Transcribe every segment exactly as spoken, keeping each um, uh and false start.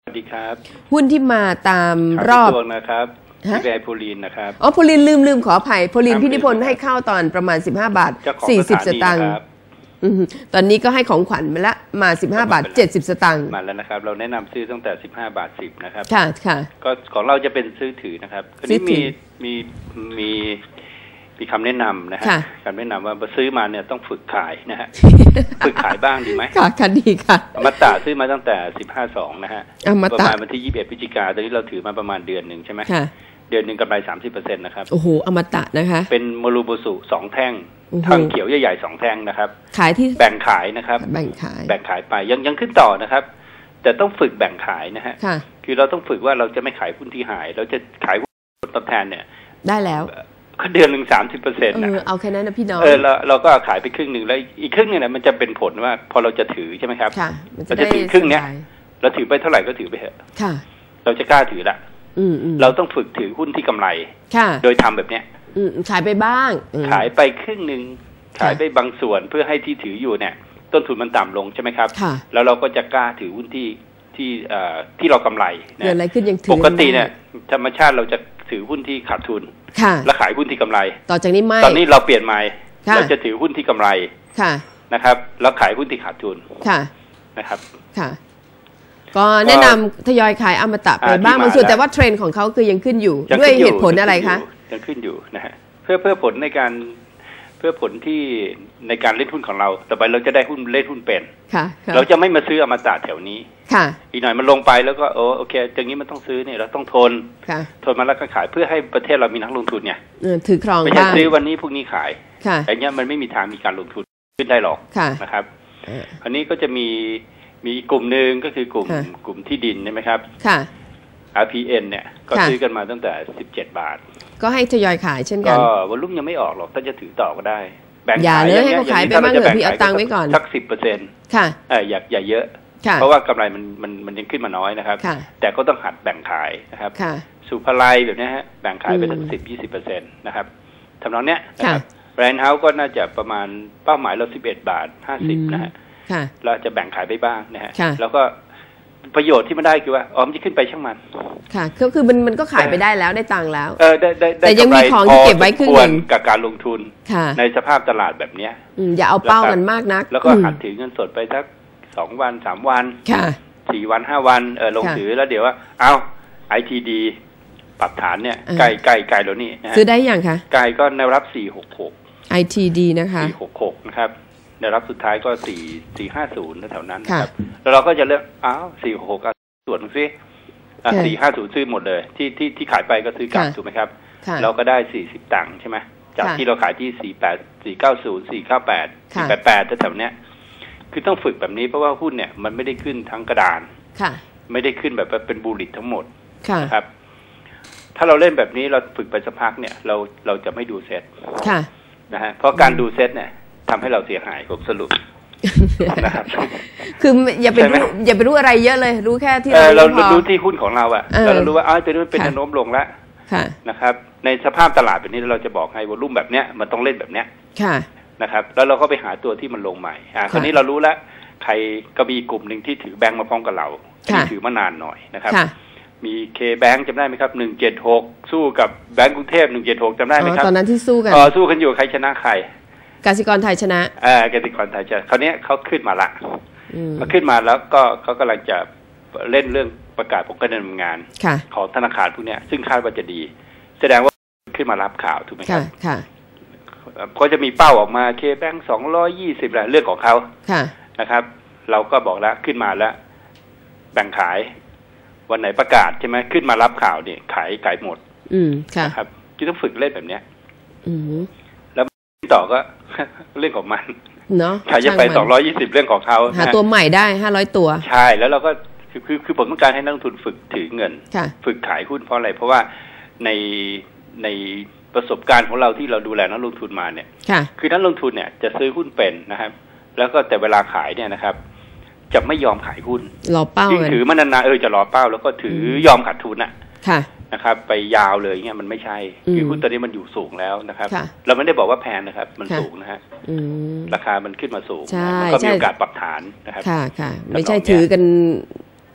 สวัสดีครับหุ้นที่มาตามรอบนะครับพี่แบร์โพลีนนะครับอ๋อโพลีนลืมลืมขออภัยโพลีนพี่นิพนธ์ให้เข้าตอนประมาณสิบห้าบาทสี่สิบสตางค์ตอนนี้ก็ให้ของขวัญมาละมาสิบห้าบาทเจ็ดสิบสตางค์มาแล้วนะครับเราแนะนำซื้อตั้งแต่สิบห้าบาทสิบนะครับค่ะค่ะก็ของเราจะเป็นซื้อถือนะครับก็นี้มีมีมีมีคำแนะนำนะฮะคำแนะนำว่าซื้อมาเนี่ยต้องฝึกขายนะฮะฝึกขายบ้างดีไหมค่ะค่ะดีค่ะอมตะซื้อมาตั้งแต่สิบห้าสองนะฮะประมาณวันที่ยี่สิบเอ็ดพฤศจิกาตอนนี้เราถือมาประมาณเดือนหนึ่งใช่ไหมค่ะเดือนหนึ่งกำไรสามสิบเปอร์เซ็นต์นะครับโอ้โหอมตะนะคะเป็นโมรูบุสุสองแท่งทางเขียวใหญ่ๆสองแท่งนะครับขายที่แบ่งขายนะครับแบ่งขายแบ่งขายไปยังยังขึ้นต่อนะครับแต่ต้องฝึกแบ่งขายนะฮะคือเราต้องฝึกว่าเราจะไม่ขายหุ้นที่หายเราจะขายหุ้นตอบแทนเนี่ยได้แล้วเดือนหนึ่งสามสิบเปอร์เซ็นต์นะเอาแค่นั้นนะพี่น้องเออเราเราก็ขายไปครึ่งหนึ่งแล้วอีกครึ่งนึงเนี่ยมันจะเป็นผลว่าพอเราจะถือใช่ไหมครับเราจะถือครึ่งเนี้ยเราถือไปเท่าไหร่ก็ถือไปเถอะเราจะกล้าถือละเราต้องฝึกถือหุ้นที่กำไรโดยทำแบบเนี้ยขายไปบ้างขายไปครึ่งหนึ่งขายไปบางส่วนเพื่อให้ที่ถืออยู่เนี่ยต้นทุนมันต่ำลงใช่ไหมครับแล้วเราก็จะกล้าถือหุ้นที่ที่เอ่อที่เรากำไรเกิดอะไรขึ้นยังถือปกติเนี่ยธรรมชาติเราจะถือหุ้นที่ขาดทุนและขายหุ้นที่กำไรต่อจากนี้ไม่ตอนนี้เราเปลี่ยนใหม่เราจะถือหุ้นที่กำไรนะครับแล้วขายหุ้นที่ขาดทุนนะครับค่ะก็แนะนำทยอยขายอมตะไปบ้างบางส่วนแต่ว่าเทรนด์ของเขาคือยังขึ้นอยู่ด้วยเหตุผลอะไรคะยังขึ้นอยู่นะฮะเพื่อเพื่อผลในการเพื่อผลที่ในการเล่นหุ้นของเราต่อไปเราจะได้หุ้นเล่นหุ้นเป็นเราจะไม่มาซื้ออมตะแถวนี้อีกหน่อยมันลงไปแล้วก็โอ้โอเคอย่างนี้มันต้องซื้อเนี่ยเราต้องทนทนมาแล้วก็ขายเพื่อให้ประเทศเรามีนักลงทุนเนี่ยถือครองไม่ใช่ซื้อวันนี้พรุ่งนี้ขายอย่างเงี้ยมันไม่มีทางมีการลงทุนขึ้นได้หรอกนะครับอันนี้ก็จะมีมีกลุ่มหนึ่งก็คือกลุ่มกลุ่มที่ดินใช่ไหมครับ อาร์ พี เอ็น เนี่ยก็ซื้อกันมาตั้งแต่สิบเจ็ดบาทก็ให้ทยอยขายเช่นกันก็วอลุ่มยังไม่ออกหรอกถ้าจะถือต่อก็ได้แบ่งขายอย่าเลยให้เขาขายไปบ้างเถอะพี่เอาตังค์ไว้ก่อนสักสิบเปอร์เซ็นต์ค่ะเอออย่าอย่าเยอะเพราะว่ากำไรมันมันมันยังขึ้นมาน้อยนะครับแต่ก็ต้องหัดแบ่งขายนะครับสุภาลัยแบบนี้ฮะแบ่งขายไปตั้งสิบยี่สิบเปอร์เซ็นต์นะครับทำนองเนี้ยนะครับแบรนด์เฮาส์ก็น่าจะประมาณเป้าหมายเราสิบเอ็ดบาทห้าสิบนะฮะเราจะแบ่งขายไปบ้างนะฮะแล้วก็ประโยชน์ที่มันได้คือว่าอ๋อมันจะขึ้นไปช่างมันค่ะก็คือมันมันก็ขายไปได้แล้วได้ตังค์แล้วเออได้ได้แต่ยังมีของที่เก็บไว้ครึ่งนึงกับการลงทุนในสภาพตลาดแบบเนี้ยอย่าเอาเป้ามันมากนักแล้วก็หัดถือเงินสดไปสักสองวันสามวันสี่วันห้าวันเออลงถือแล้วเดี๋ยวว่าเอาไอทีดีปรับฐานเนี่ยไกลไกลไกลแล้วนี่ซื้อได้ยังคะไกลก็แนวรับสี่หกหกไอ ที ดี นะคะสี่หกหกนะครับแนวรับสุดท้ายก็สี่สี่ห้าศูนย์แถวนั้นครับแล้วเราก็จะเลือกอ้าวสี่หกส่วนซิสี่ห้าศูนย์ซื้อหมดเลยที่ที่ที่ขายไปก็ซื้อกลับถูกไหมครับเราก็ได้สี่สิบตังค์ใช่ไหมจากที่เราขายที่สี่แปดสี่เก้าศูนย์สี่เก้าแปดสี่แปดแปดแถวเนี้ยคือต้องฝึกแบบนี้เพราะว่าหุ้นเนี่ยมันไม่ได้ขึ้นทั้งกระดานไม่ได้ขึ้นแบบเป็นบูลลิตทั้งหมดนะครับถ้าเราเล่นแบบนี้เราฝึกไปสักพักเนี่ยเราเราจะไม่ดูเซตนะฮะเพราะการดูเซตเนี่ยทำให้เราเสียหายผมสรุปนะครับคืออย่าไปรู้อย่าไปรู้อะไรเยอะเลยรู้แค่ที่เราเรารู้ที่หุ้นของเราอ่ะเรารู้ว่าอ๋อตัวนี้มันเป็นแนวโน้มลงแล้วนะครับในสภาพตลาดแบบนี้เราจะบอกให้วอลุ่มแบบเนี้ยมันต้องเล่นแบบเนี้ยนะครับแล้วเราก็ไปหาตัวที่มันลงใหม่อ่าคราวนี้เรารู้แล้วใครก็มีกลุ่มหนึ่งที่ถือแบงก์มาพร้อมกับเราที่ถือมานานหน่อยนะครับมีเคแบงก์จำได้ไหมครับหนึ่งเจ็ดหกสู้กับแบงก์กรุงเทพหนึ่งเจ็ดหกจำได้ไหมครับตอนนั้นที่สู้กันอ๋อสู้กันอยู่ใครชนะใครกสิกรไทยชนะเออกสิกรไทยชนะคราวนี้เขาขึ้นมาละมาขึ้นมาแล้วก็เขากำลังจะเล่นเรื่องประกาศผลการดำเนินงานของธนาคารพวกนี้ซึ่งคาดว่าจะดีแสดงว่าขึ้นมารับข่าวถูกไหมครับค่ะก็จะมีเป้าออกมาเคแบงก์สองร้อยยี่สิบแหละเรื่องของเขานะครับเราก็บอกแล้วขึ้นมาแล้วแบ่งขายวันไหนประกาศใช่ไหมขึ้นมารับข่าวเนี่ยขายขายหมดนะครับที่ต้องฝึกเล่นแบบเนี้ยแล้วต่อก็เรื่องของมันเนาะใครจะไปสองร้อยยี่สิบเรื่องของเขาหาตัวใหม่ได้ห้าร้อยตัวใช่แล้วเราก็คือคือคือผมต้องการให้นักลงทุนฝึกถือเงินฝึกขายหุ้นเพราะอะไรเพราะว่าในในประสบการณ์ของเราที่เราดูแลนักลงทุนมาเนี่ยคือนักลงทุนเนี่ยจะซื้อหุ้นเป็นนะครับแล้วก็แต่เวลาขายเนี่ยนะครับจะไม่ยอมขายหุ้นรอเป้าถือมันนานๆเออจะรอเป้าแล้วก็ถือยอมขาดทุนอ่ะนะครับไปยาวเลยเงี้ยมันไม่ใช่คือหุ้นตอนนี้มันอยู่สูงแล้วนะครับเราไม่ได้บอกว่าแพงนะครับมันสูงนะฮะราคามันขึ้นมาสูงมันก็มีโอกาสปรับฐานนะครับค่ะค่ะไม่ใช่ถือกัน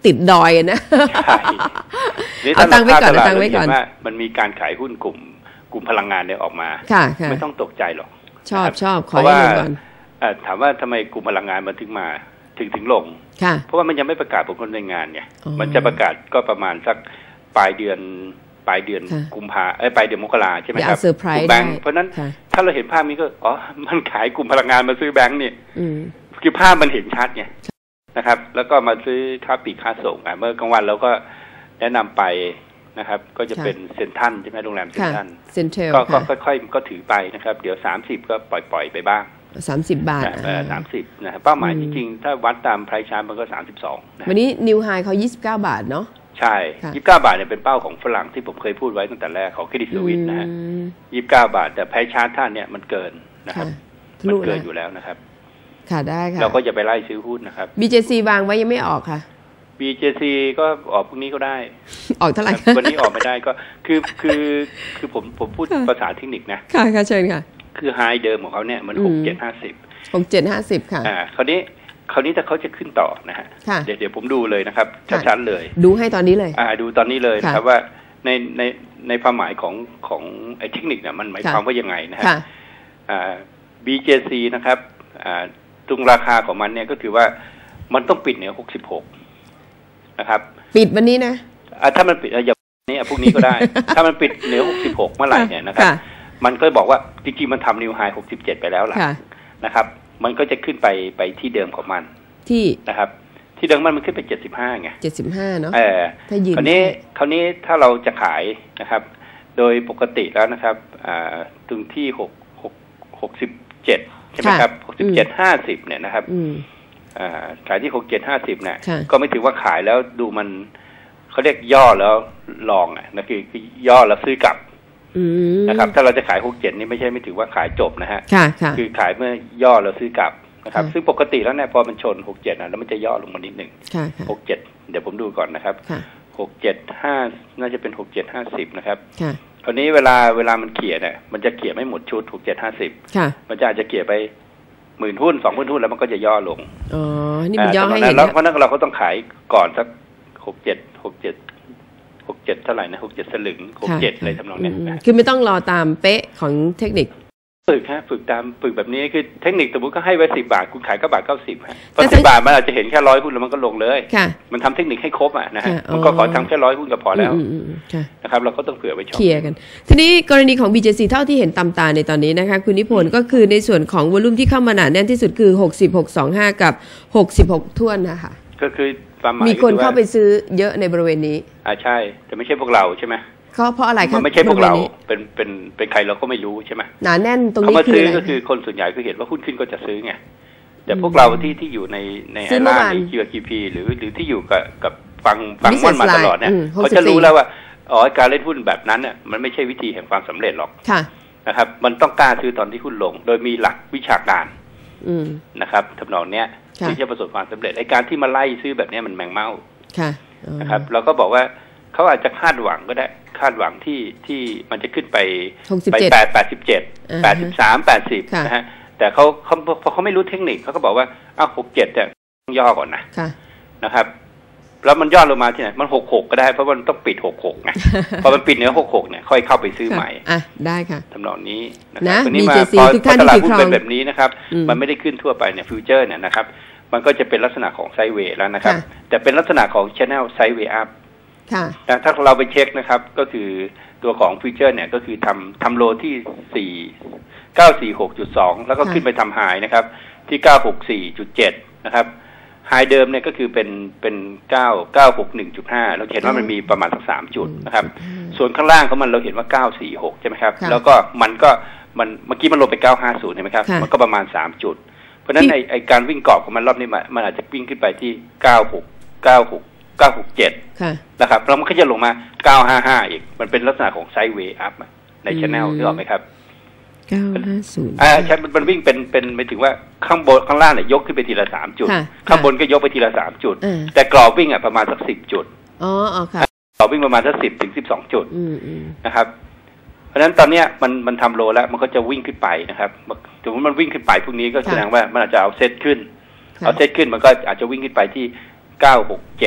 ติดดอยนะใช่เอาตังค์ไว้ก่อนเอาตังค์ไว้ก่อนว่ามันมีการขายหุ้นกลุ่มกลุ่มพลังงานเนี่ยออกมาไม่ต้องตกใจหรอกชอบชอบขอให้ลงก่อนถามว่าทำไมกลุ่มพลังงานมันถึงมาถึงถึงลงเพราะว่ามันยังไม่ประกาศผลการดำเนินงานไงมันจะประกาศก็ประมาณสักปลายเดือนปลายเดือนกุมภาเอ้ยปลายเดือนมกราใช่ไหมครับแบงค์เพราะนั้นถ้าเราเห็นภาพนี้ก็อ๋อมันขายกลุ่มพลังงานมาซื้อแบงค์นี่คือภาพมันเห็นชัดไงนะครับแล้วก็มาซื้อค่าปีกค่าส่งเมื่อกลางวันเราก็แนะนำไปนะครับก็จะเป็นเซ็นทรัลใช่ไหมโรงแรมเซ็นทรัลก็ค่อยๆก็ถือไปนะครับเดี๋ยวสามสิบก็ปล่อยๆไปบ้างสามสิบบาทเออสามสิบนะครับเป้าหมายจริงๆถ้าวัดตามไพรซ์ชาร์ตมันก็สามสิบสองวันนี้นิวไฮเขายี่สิบเก้าบาทเนาะใช่ยี่สิบเก้าบาทเนี่ยเป็นเป้าของฝรั่งที่ผมเคยพูดไว้ตั้งแต่แรกของเครดิตสวิสนะฮะยี่สิบเก้าบาทแต่ไพรซ์ชาร์ตท่านเนี่ยมันเกินนะครับมันเกินอยู่แล้วนะครับค่ะได้ค่ะเราก็จะไปไล่ซื้อหุ้นนะครับบี เจ ซี วางไว้ยังไม่ออกค่ะบี เจ ซี ก็ออกพรุ่งนี้ก็ได้ออกเท่าไหร่วันนี้ออกไม่ได้ก็คือคือคือผมผมพูดภาษาเทคนิคนะค่ะค่ะเชิญค่ะคือไฮเดิมของเขาเนี่ยมันหกเจ็ดห้าสิบหกเจ็ดห้าสิบค่ะอ่าคราวนี้คราวนี้ถ้าเขาจะขึ้นต่อนะฮะเดี๋ยวเดี๋ยวผมดูเลยนะครับชัดๆเลยดูให้ตอนนี้เลยอ่าดูตอนนี้เลยนะครับว่าในในในความหมายของของไอ้เทคนิคเนี่ยมันหมายความว่ายังไงนะฮะอ่า บี เจ ซี นะครับอ่าตรงราคาของมันเนี่ยก็คือว่ามันต้องปิดเหนือหกสิบหกนะครับปิดวันนี้นะอ่าถ้ามันปิดอย่างนี้พวกนี้ก็ได้ ถ้ามันปิดเหนือหกสิบหกเมื่อไหร่เนี่ยนะครับมันก็บอกว่าจริงๆมันทำนิวไฮหกสิบเจ็ดไปแล้วล่ะนะครับมันก็จะขึ้นไปไปที่เดิมของมันที่นะครับที่เดิมมันมันขึ้นไปเจ็ดสิบห้าไงเจ็ดสิบห้าเนาะเออถ้ายืนคราวนี้คราวนี้ถ้าเราจะขายนะครับโดยปกติแล้วนะครับอ่าตรงที่หกหกหกสิบเจ็ดใช่ไหมครับหกสิบเจ็ดห้าสิบเนี่ยนะครับอ่าขายที่หกเจ็ดห้าสิบเนี่ยก็ไม่ถือว่าขายแล้วดูมันเขาเรียกย่อแล้วลองอ่ะนะคือคือย่อแล้วซื้อกลับนะครับถ้าเราจะขายหกเจ็ดนี่ไม่ใช่ไม่ถือว่าขายจบนะฮะคือขายเมื่อย่อแล้วซื้อกลับนะครับซึ่งปกติแล้วเนี่ยพอมันชนหกเจ็ดนะแล้วมันจะย่อลงมานิดหนึ่งหกเจ็ดเดี๋ยวผมดูก่อนนะครับหกเจ็ดห้าน่าจะเป็นหกเจ็ดห้าสิบนะครับคราวนี้เวลาเวลามันเขี่ยเนี่ยมันจะเขี่ยไม่หมดชุดหกเจ็ดห้าสิบมันจะอาจจะเขี่ยไปหมื่นหุ้นสองหมื่นหุ้นแล้วมันก็จะย่อลงอ๋อนี่มันย่อให้เห็นแล้วเพราะนั้นเราก็ต้องขายก่อนสักหกเจ็ดหกเจ็ดหกเจ็ดเท่าไหร่นะหกเจ็ดสลึงหกเจ็ดอะไรทำนองนี้คือไม่ต้องรอตามเป๊ะของเทคนิคฝึกฮะฝึกตามฝึกแบบนี้คือเทคนิคสมมติก็ให้ไว้สิบบาทคุณขายก็บาทเก้าสิบฮะเพราะสิบบาทมันอาจจะเห็นแค่ร้อยหุ้นแล้วมันก็ลงเลยมันทำเทคนิคให้ครบอ่ะนะฮะมันก็ขอทำแค่ร้อยหุ้นก็พอแล้วนะครับเราก็ต้องเผื่อไว้ช่องเคลียร์กันทีนี้กรณีของ บี เจ ซี เท่าที่เห็นตามตาในตอนนี้นะคะคุณนิพนธ์ก็คือในส่วนของวอลุ่มที่เข้ามาหนาแน่นที่สุดคือหกสิบหกสองห้ากับหกสิบหกถ้วนนะคะก็คือมีคนเข้าไปซื้อเยอะในบริเวณนี้อ่าใช่แต่ไม่ใช่พวกเราใช่ไหมเขาเพราะอะไรครับไม่ใช่พวกเราเป็นเป็นเป็นใครเราก็ไม่รู้ใช่ไหมหนาแน่นตรงนี้คืออะไรก็คือคนส่วนใหญ่คือเห็นว่าหุ้นขึ้นก็จะซื้อไงแต่พวกเราที่ที่อยู่ในในไอร่าใน คิว อาร์ พี หรือหรือที่อยู่กับกับฟังฟังมันมาตลอดเนี่ยเขาจะรู้แล้วว่าอ๋อการเล่นหุ้นแบบนั้นเนี่ยมันไม่ใช่วิธีแห่งความสำเร็จหรอกนะครับมันต้องกล้าซื้อตอนที่หุ้นลงโดยมีหลักวิชาการนะครับทำนองเนี้ยที่จะประสบความสำเร็จไอการที่มาไล่ซื้อแบบนี้มันแมงเม่านะครับเราก็บอกว่าเขาอาจจะคาดหวังก็ได้คาดหวังที่ที่มันจะขึ้นไปไปแปดแปดสิบเจ็ดแปดสิบสามแปดสิบนะฮะแต่เขาเขาพอเขาไม่รู้เทคนิคเขาก็บอกว่าอ้าวหกเจ็ดเนี่ยต้องย่อก่อนนะนะครับแล้วมันย่อลงมาที่ไหนมันหกหกก็ได้เพราะมันต้องปิดหกหกไงพอมันปิดเนื้อหกหกเนี่ยค่อยเข้าไปซื้อใหม่อ่ะได้ค่ะทำนองนี้นะครับทีนี้มาพอตลาดหุ้นเป็นแบบนี้นะครับมันไม่ได้ขึ้นทั่วไปเนี่ยฟิวเจอร์เนี่ยนะครับมันก็จะเป็นลักษณะของไซด์เวย์แล้วนะครับแต่เป็นลักษณะของ channel ไซด์เวย์อัพถ้าเราไปเช็คนะครับก็คือตัวของฟิวเจอร์เนี่ยก็คือทำทำโลที่สี่เก้าสี่หกจุดสองแล้วก็ขึ้นไปทำไฮนะครับที่เก้าหกสี่จุดเจ็ดนะครับไฮเดิมเนี่ยก็คือเป็นเป็นเก้าเก้าหกหนึ่งจุดห้าเราเห็นว่ามันมีประมาณสักสามจุดนะครับส่วนข้างล่างของมันเราเห็นว่าเก้าสี่หกใช่ไหมครับแล้วก็มันก็มันเมื่อกี้มันลงไปเก้าห้าศูนย์ใช่ไหมครับมันก็ประมาณสามจุดเพราะฉะนั้นไอไอการวิ่งกรอบของมันรอบนี้มันอาจจะวิ่งขึ้นไปที่เก้าหกเก้าหกเก้าหกเจ็ดนะครับแล้วมันก็จะลงมาเก้าห้าห้าอีกมันเป็นลักษณะของไซด์เวย์อัพใน channel นึกออกไหมครับเก้าห้าศูนย์อ่าใช่มันวิ่งเป็นเป็นหมายถึงว่าข้างบนข้างล่างเนี่ยยกขึ้นไปทีละสามจุดข้างบนก็ยกไปทีละสามจุดแต่กรอบวิ่งอ่ะประมาณสักสิบจุดอ๋ออ๋อค่ะกรอบวิ่งประมาณสักสิบถึงสิบสองจุดนะครับเพราะฉะนั้นตอนเนี้ยมันมันทำโลแล้วมันก็จะวิ่งขึ้นไปนะครับถึงมันวิ่งขึ้นไปพวกนี้ก็แสดงว่ามันอาจจะเอาเซตขึ้นเอาเซตขึ้นมันก็อาจจะวิ่งขึ้นไปที่เก้าหกเจ็ด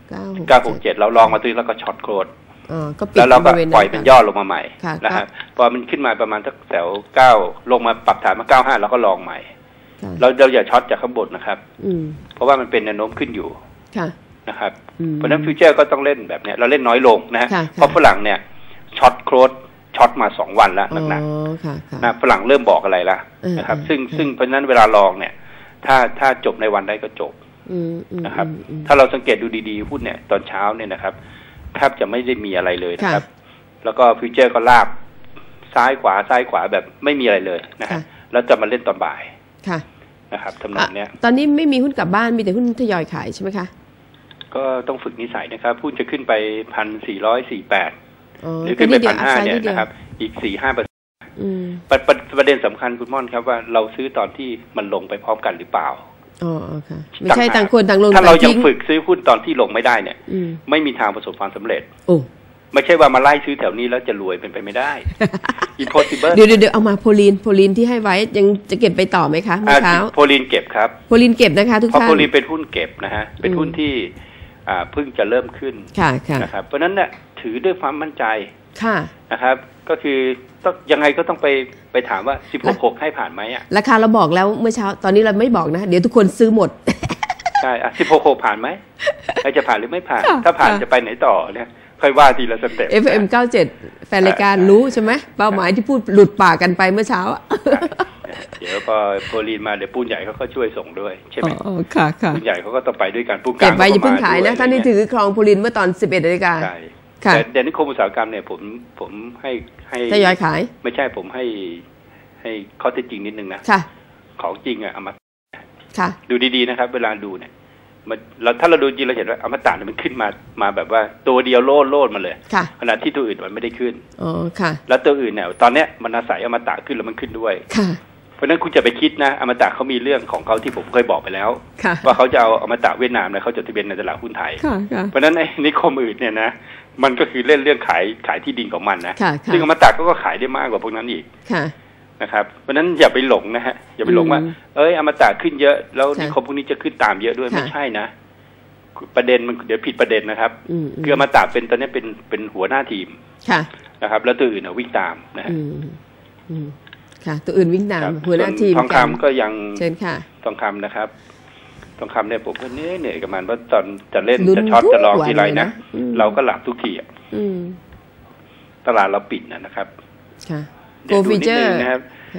เก้าหกเจ็ดเราลองมาซื้อแล้วก็ช็อตโคดก็แล้วเราก็ปล่อยเป็นย่อลงมาใหม่นะครับพอมันขึ้นมาประมาณสักแถวเก้าลงมาปรับฐานมาเก้าห้าเราก็ลองใหม่เราเราอย่าช็อตจากข้างบนนะครับเพราะว่ามันเป็นแนวโน้มขึ้นอยู่นะครับเพราะฉะนั้นฟิวเจอร์ก็ต้องเล่นแบบนี้เราเล่นน้อยลงนะฮะเพราะฝรั่งเนี่ยช็อตโคดช็อตมาสองวันแล้วหนักๆนะฝรั่งเริ่มบอกอะไรแล้วนะครับซึ่งซึ่งเพราะฉะนั้นเวลาลองเนี่ยถ้าถ้าจบในวันได้ก็จบนะครับถ้าเราสังเกตดูดีๆหุ้นเนี่ยตอนเช้าเนี่ยนะครับแทบจะไม่ได้มีอะไรเลยนะครับแล้วก็ฟิวเจอร์ก็ลากซ้ายขวาซ้ายขวาแบบไม่มีอะไรเลยนะฮะแล้วจะมาเล่นตอนบ่ายนะครับทำนองเนี้ยตอนนี้ไม่มีหุ้นกลับบ้านมีแต่หุ้นทยอยขายใช่ไหมคะก็ต้องฝึกนิสัยนะครับหุ้นจะขึ้นไปพันสี่ร้อยสี่แปดหรือขึ้นไปพันห้าเนี่ยนะครับอีกสี่ห้าเปอร์เซ็นต์ประเด็นสำคัญคุณม่อนครับว่าเราซื้อตอนที่มันลงไปพร้อมกันหรือเปล่าอ๋อค่ะไม่ใช่ต่างคนต่างลงถ้าเรายังฝึกซื้อหุ้นตอนที่ลงไม่ได้เนี่ยไม่มีทางประสบความสำเร็จโอ้ไม่ใช่ว่ามาไล่ซื้อแถวนี้แล้วจะรวยเป็นไปไม่ได้ impossible เดี๋ยวเดี๋ยวเอามาโพลีนโพลีนที่ให้ไว้ยังจะเก็บไปต่อไหมคะเมื่อเช้าโพลีนเก็บครับโพลีนเก็บนะคะทุกท่านเพราะโพลีนเป็นหุ้นเก็บนะฮะเป็นหุ้นที่อ่าเพิ่งจะเริ่มขึ้นค่ะค่ะนะครับเพราะนั้นเนี่ยถือด้วยความมั่นใจค่ะนะครับก็คือต้องยังไงก็ต้องไปไปถามว่าสิบหก หกให้ผ่านไหมอ่ะราคาเราบอกแล้วเมื่อเช้าตอนนี้เราไม่บอกนะเดี๋ยวทุกคนซื้อหมดใช่อ่ะสิบหก หกผ่านไหมใครจะผ่านหรือไม่ผ่านถ้าผ่านจะไปไหนต่อเนี่ยค่อยว่าทีละสเต็ปเอฟ เอ็ม เก้าสิบเจ็ดแฟนรายการรู้ใช่ไหมเป้าหมายที่พูดหลุดปากกันไปเมื่อเช้าเดี๋ยวพอโพลีนมาเดี๋ยวปูนใหญ่เขาก็ช่วยส่งด้วยใช่ไหมอ๋อค่ะค่ะปูนใหญ่เขาก็ต้องไปด้วยกันปูนกลางเก็บไว้อย่าเพิ่งขายนะท่านนี่ถือครองโพลีนเมื่อตอนสิบเอ็ดนาฬิกาใช่แต่เดี๋ยวนิคมอุตสาหกรรมเนี่ยผมผมให้ให้ทยอยขายไม่ใช่ผมให้ให้ข้อเท็จจริงนิดนึงนะค่ะของจริงอะอมตะค่ะดูดีๆนะครับเวลาดูเนี่ยมันเราถ้าเราดูจริงเราเห็นว่าอมตะเนี่ยมันขึ้นมามาแบบว่าตัวเดียวโลดโลดมาเลยขณะที่ตัวอื่นมันไม่ได้ขึ้นอ๋อค่ะแล้วตัวอื่นเนี่ยตอนเนี้ยมันอาศัยอมตะขึ้นแล้วมันขึ้นด้วยค่ะเพราะนั้นคุณจะไปคิดนะอมตะเขามีเรื่องของเขาที่ผมเคยบอกไปแล้วว่าเขาจะเอาอมตะเวียดนามเนี่ยเขาจดทะเบียนในตลาดหุ้นไทยเพราะนั้นไอ้นิคมอื่นเนี่ยนะมันก็คือเล่นเรื่องขายขายที่ดินของมันนะซึ่งอมตะก็ขายได้มากกว่าพวกนั้นอีกนะครับเพราะนั้นอย่าไปหลงนะฮะอย่าไปหลงว่าเอ้ยอมตะขึ้นเยอะแล้วนิคมพวกนี้จะขึ้นตามเยอะด้วยไม่ใช่นะประเด็นมันเดี๋ยวผิดประเด็นนะครับคืออมตะเป็นตอนนี้เป็นเป็นหัวหน้าทีมนะครับแล้วตัวอื่นวิ่งตามนะฮะค่ะตัวอื่นวิ่งตามหัวหน้าทีมทองคำก็ยังเชิญค่ะทองคำนะครับทองคำเนี่ยผมก็เหนื่อยเหนื่อยกับมันเพราะตอนจะเล่นจะช็อตจะลองทีไรนะเราก็หลับทุกทีอ่ะตลาดเราปิดนะครับโกฟีเจอร์นะครับ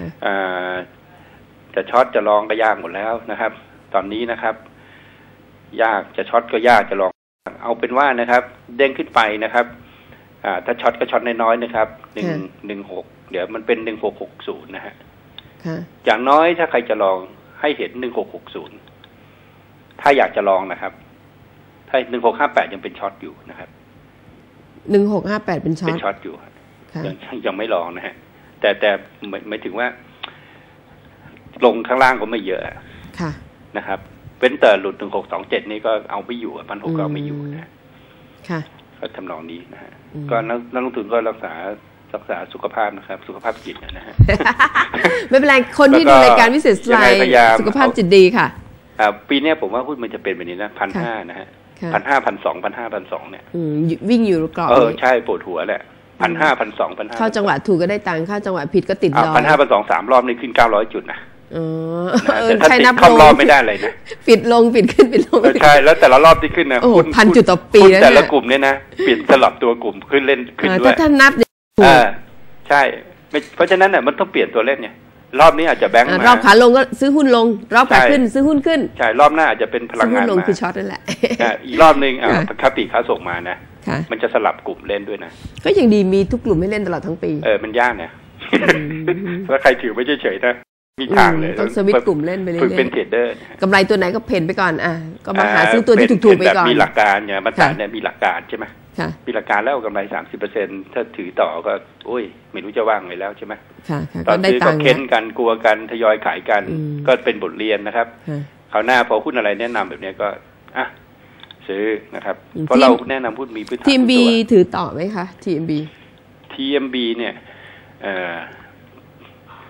จะช็อตจะลองก็ยากหมดแล้วนะครับตอนนี้นะครับยากจะช็อตก็ยากจะลองเอาเป็นว่านะครับเด้งขึ้นไปนะครับถ้าช็อตก็ช็อตน้อยๆนะครับหนึ่งหนึ่งหกเดี๋ยวมันเป็นหนึ่งหกหกศูนย์นะฮะอย่างน้อยถ้าใครจะลองให้เห็นหนึ่งหกหกศูนย์ถ้าอยากจะลองนะครับถ้าหนึ่งหกห้าแปดยังเป็นช็อตอยู่นะครับหนึ่งหกห้าแปดเป็นช็อตเป็นช็อตอยู่ยังยังไม่ลองนะฮะแต่แต่หมายถึงว่าลงข้างล่างก็ไม่เยอะค่ะนะครับเป็นแต่หลุดหนึ่งหกสองเจ็ดนี่ก็เอาไม่อยู่พันหกก็เอาไม่อยู่นะค่ะก็ทำนองนี้นะฮะก็นักลงทุนก็รักษารักษาสุขภาพนะครับสุขภาพจิตนะฮะไม่เป็นไรคนที่ดูรายการวิเศษสไลด์สุขภาพจิตดีค่ะปีนี้ผมว่าหุ้นมันจะเป็นแบบนี้นะพันห้านะฮะพันห้าพันสองพันห้าพันสองเนี่ยวิ่งอยู่กรอบเออใช่ปวดหัวแหละพันห้าพันสองพันห้าเข้าจังหวะถูกก็ได้ตังค์เข้าจังหวะผิดก็ติดดอยพันห้าพันสองสามรอบนี่ขึ้นเก้าร้อยจุดนะอ๋อแต่ถ้าติดเข้ารอบไม่ได้เลยนะปิดลงปิดขึ้นปิดลงใช่แล้วแต่ละรอบที่ขึ้นนะโอ้พันจุดต่อปีแล้วแต่ละกลุ่มเนี่ยนะเปลี่ยนสลับตัวกลุ่มขึ้นเล่นขึ้นด้วยถ้าท่านนับเนี่ยอ่าใช่เพราะฉะนั้นเนี่ยมันต้องเปลี่ยนตัวเล่นเนี่ยรอบนี้อาจจะแบงค์มารอบขาลงก็ซื้อหุ้นลงรอบขาขึ้นซื้อหุ้นขึ้นใช่รอบหน้าอาจจะเป็นพลังงานมาลงคือช็อตนั่นแหละอีกรอบนึงอ่าคาปีค้าส่งมานะมันจะสลับกลุ่มเล่นด้วยนะก็ยังดีมีทุกกลุ่มให้เล่นตลอดทั้งปีเออมันยากนะถ้าใครถือไม่เฉยๆนะมีทางเลยต้องสวิตช์กลุ่มเล่นไปเรื่อยๆฝึกเป็นเทรดเดอร์กำไรตัวไหนก็เพ่นไปก่อนอ่ะก็มาหาซื้อตัวที่ถูกๆไปก่อนมีหลักการเนี่ยมาตรฐานเนี่ยมีหลักการใช่ไหมมีหลักการแล้วกำไรสามสิบเปอร์เซ็นต์ถ้าถือต่อก็โอ้ยไม่รู้จะว่างไงแล้วใช่ไหมตอนซื้อก็เค้นกันกลัวกันทยอยขายกันก็เป็นบทเรียนนะครับคราวหน้าพอหุ้นอะไรแนะนำแบบนี้ก็อ่ะซื้อนะครับเพราะเราแนะนำหุ้นมีพื้นฐานที เอ็ม บี ถือต่อไหมคะ ที เอ็ม บีที เอ็ม บี เนี่ยเอ่อถ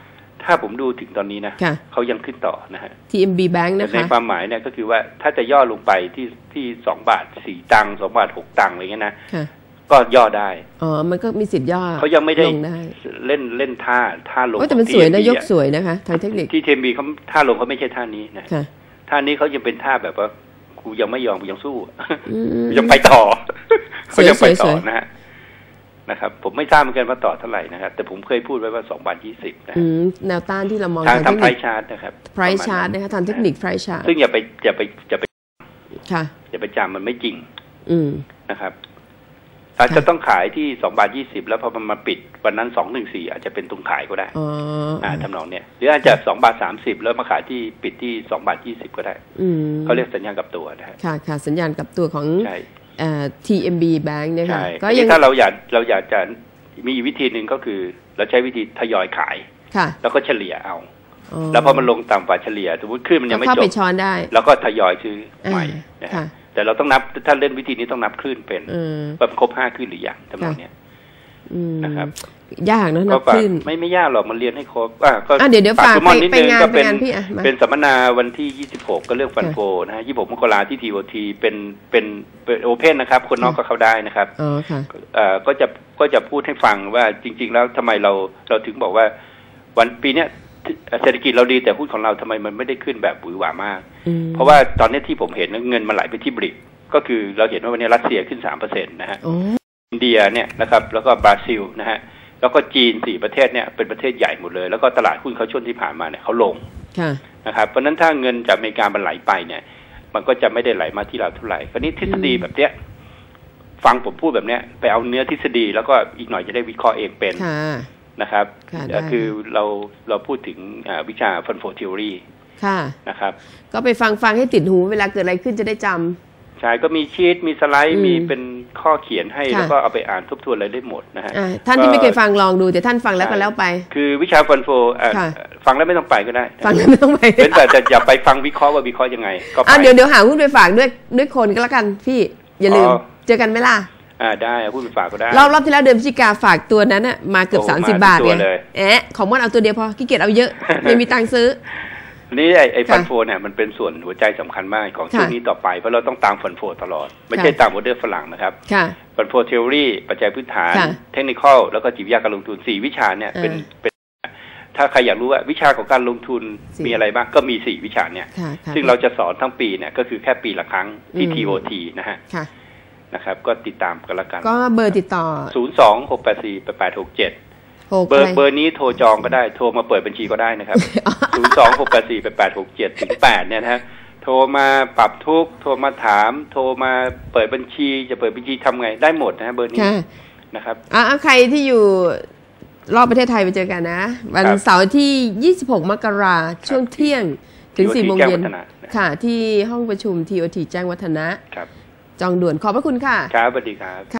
ถ้าผมดูถึงตอนนี้นะเขายังขึ้นต่อนะฮะที เอ็ม บี Bank นะคะในความหมายเนี่ยก็คือว่าถ้าจะย่อลงไปที่ที่สองบาทสี่ตังค์สองบาทหกตังค์อะไรเงี้ยนะก็ย่อได้อ๋อมันก็มีสิทธิ์ย่อเขายังไม่ได้เล่นเล่นท่าท่าลงแต่มันสวยนะยกสวยนะคะทางเทคนิคที่เทมบีเขาท่าลงเขาไม่ใช่ท่านี้นะท่านี้เขายังเป็นท่าแบบว่ากูยังไม่ยอมกูยังสู้ยังไปต่อเขายังไปต่อนะฮะนะครับผมไม่ทราบเหมือนกันว่าต่อเท่าไหร่นะครับแต่ผมเคยพูดไว้ว่าสองบาทยี่สิบนะแนวต้านที่เรามองทางทำไพรชาร์ตนะครับไพรชาร์ตนะคะทางเทคนิคไพรชาร์ตซึ่งอย่าไปอย่าไปอย่าไปค่ะอย่าไปจำมันไม่จริงนะครับอาจจะต้องขายที่สองบาทยี่สิบแล้วพอมันมาปิดวันนั้นสองหนึ่งสี่อาจจะเป็นตรงขายก็ได้อ่าทำนองเนี้ยหรืออาจจะสองบาทสามสิบแล้วมาขายที่ปิดที่สองบาทยี่สิบก็ได้เขาเรียกสัญญาณกับตัวนะค่ะค่ะสัญญาณกับตัวของที เอ็ม บี Bank เนี่ยค่ะก็ยังถ้าเราอยากเราอยากจะมีวิธีหนึ่งก็คือเราใช้วิธีทยอยขายแล้วก็เฉลี่ยเอาแล้วพอมันลงต่ำกว่าเฉลี่ยสมมติขึ้นมันยังไม่จบแล้วก็ทยอยซื้อใหม่นะแต่เราต้องนับถ้าเล่นวิธีนี้ต้องนับคลื่นเป็นว่าครบห้าคลื่นหรือยังทำนองเนี้ยนะครับยากนะนับคลื่นไม่ไม่ยากหรอกมันเรียนให้ครบอ่ะก็เดี๋ยวเดี๋ยวฝากไปงานไปงานพี่อ่ะเป็นสัมมนาวันที่ยี่สิบหกก็เรื่องฟันโฟนะฮะยี่สิบหกมกราที่ทีโอทีเป็นเป็นเป็นโอเพนนะครับคนนอกก็เข้าได้นะครับอ๋อค่ะเอ่อก็จะก็จะพูดให้ฟังว่าจริงๆแล้วทำไมเราเราถึงบอกว่าวันปีเนี้ยเศรษฐกิจเราดีแต่หุ้นของเราทำไมมันไม่ได้ขึ้นแบบหวือหวามากเพราะว่าตอนนี้ที่ผมเห็นเงินมันไหลไปที่บริกก็คือเราเห็นว่าวันนี้รัสเซียขึ้น สามเปอร์เซ็นต์ นะฮะอินเดียเนี่ยนะครับแล้วก็บราซิลนะฮะแล้วก็จีนสี่ประเทศเนี่ยเป็นประเทศใหญ่หมดเลยแล้วก็ตลาดหุ้นเขาช่วงที่ผ่านมาเนี่ยเขาลงนะครับเพราะนั้นถ้าเงินจากอเมริกามันไหลไปเนี่ยมันก็จะไม่ได้ไหลมาที่เราเท่าไหร่คราวนี้ทฤษฎีแบบเนี้ยฟังผมพูดแบบเนี้ยไปเอาเนื้อทฤษฎีแล้วก็อีกหน่อยจะได้วิเคราะห์เองเป็นนะครับคือเราเราพูดถึงวิชาฟันโฟทีโอรีนะครับก็ไปฟังฟังให้ติดหูเวลาเกิดอะไรขึ้นจะได้จำใช่ก็มีชีตมีสไลด์มีเป็นข้อเขียนให้แล้วก็เอาไปอ่านทบทวนอะไรได้หมดนะฮะท่านที่ไม่เคยฟังลองดูแต่ท่านฟังแล้วก็แล้วไปคือวิชาฟันโฟฟังแล้วไม่ต้องไปก็ได้ฟังแล้วไม่ต้องไปเป็นแต่จะอย่าไปฟังวิเคราะห์ว่าวิเคราะห์ยังไงก็ไปเดี๋ยวเดี๋ยวหาหุ้นไปฝากด้วยด้วยคนก็แล้วกันพี่อย่าลืมเจอกันไหมล่ะอ่าได้หุ้นไปฝากก็ได้รอบรอบที่แล้วเดือนพฤศจิกาฝากตัวนั้นน่ะมาเกือบสามสิบบาทเลยแอะของมันเอาตัวเดียวพอขี้เกียจเอาเยอะไม่มีตังค์ซื้อนี่ไอ้ไอ้ฟันโฟเนี่ยมันเป็นส่วนหัวใจสำคัญมากของช่วงนี้ต่อไปเพราะเราต้องตามฟันโฟตลอดไม่ใช่ตามโมเดลฝรั่งนะครับฟันโฟเทอรี่ปัจจัยพื้นฐานเทคนิคอลแล้วก็จิตวิทยาการลงทุนสี่วิชาเนี่ยเป็นเป็นถ้าใครอยากรู้ว่าวิชาของการลงทุนมีอะไรบ้างก็มีสี่วิชาเนี่ยซึ่งเราจะสอนทั้งปีเนี่ยก็คือแค่ปีละครั้งที่ ที โอ ที นะฮะนะครับก็ติดตามกันละกันก็เบอร์ติดต่อศูนย์ สอง หก แปด สี่ แปด แปด หก เจ็ดเบอร์เบอร์นี้โทรจองก็ได้โทรมาเปิดบัญชีก็ได้นะครับ ศูนย์ สอง หก แปด สี่ แปด แปด หก เจ็ด ถึง แปดเนี่ยนะฮะโทรมาปรับทุกโทรมาถามโทรมาเปิดบัญชีจะเปิดบัญชีทำไงได้หมดนะฮะเบอร์นี้นะครับอ่าใครที่อยู่รอบประเทศไทยไปเจอกันนะวันเสาร์ที่ยี่สิบหกมกราคมช่วงเที่ยงถึงสี่โมงเย็นค่ะที่ห้องประชุม ที โอ ที แจ้งวัฒนะจองด่วนขอบพระคุณค่ะครับสวัสดีครับ